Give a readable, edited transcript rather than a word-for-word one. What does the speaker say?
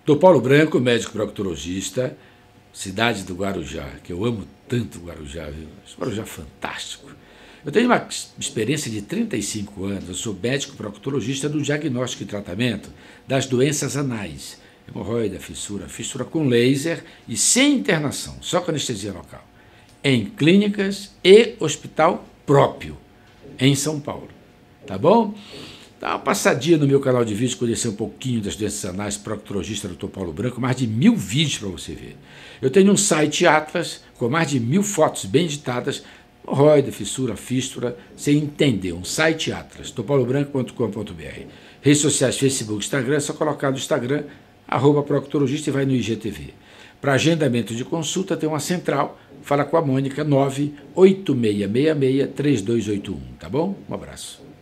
Dr. Paulo Branco, médico proctologista, cidade do Guarujá, que eu amo tanto o Guarujá, viu? O Guarujá é fantástico. Eu tenho uma experiência de 35 anos, eu sou médico proctologista do diagnóstico e tratamento das doenças anais, hemorroida, fissura com laser e sem internação, só com anestesia local, em clínicas e hospital próprio, em São Paulo. Tá bom? Dá uma passadinha no meu canal de vídeos, conhecer um pouquinho das doenças anais, proctologista Dr. Paulo Branco, mais de 1000 vídeos para você ver. Eu tenho um site Atlas, com mais de 1000 fotos bem editadas, hemorroida, fístula, você entender, um site Atlas, drpaulobranco.com.br. Redes sociais, Facebook, Instagram, é só colocar no Instagram, @proctologista e vai no IGTV. Para agendamento de consulta, tem uma central, fala com a Mônica, 98666-3281, tá bom? Um abraço.